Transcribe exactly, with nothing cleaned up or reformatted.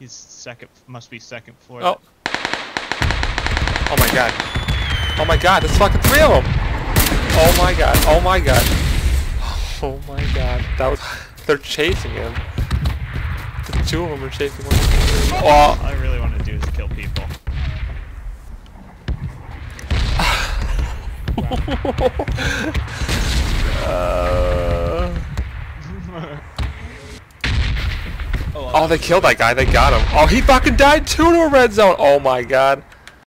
He's second. Must be second floor. Oh. Oh my god. Oh my god, there's fucking three of them! Oh my god, oh my god. Oh my god. That was... They're chasing him. The two of them are chasing one. Oh! All I really want to do is kill people. uh... Oh, they killed that guy. They got him. Oh, he fucking died too to a red zone. Oh my god.